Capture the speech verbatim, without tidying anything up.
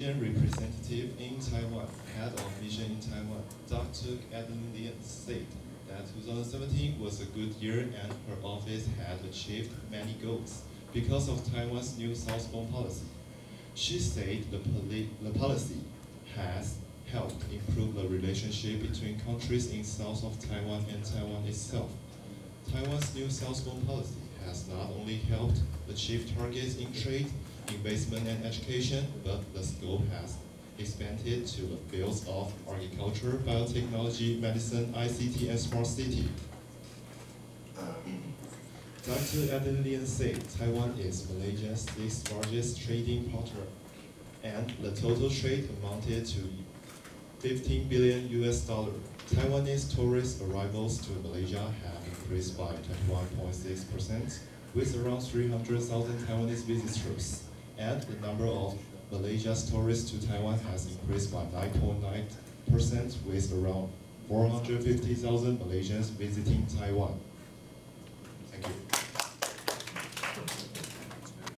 Representative in Taiwan, head of mission in Taiwan, Doctor Adeline said that twenty seventeen was a good year and her office had achieved many goals because of Taiwan's new southbound policy. She said the, poli- the policy has helped improve the relationship between countries in south of Taiwan and Taiwan itself. Taiwan's new southbound policy has not only helped achieve targets in trade, investment, and education, but the scope has expanded to the fields of agriculture, biotechnology, medicine, I C T, and smart city. Doctor Adeline said Taiwan is Malaysia's sixth largest trading partner, and the total trade amounted to fifteen billion U S dollar. Taiwanese tourist arrivals to Malaysia have increased by twenty-one point six percent, with around three hundred thousand Taiwanese visitors, and the number of Malaysia's tourists to Taiwan has increased by nine point nine percent, with around four hundred fifty thousand Malaysians visiting Taiwan.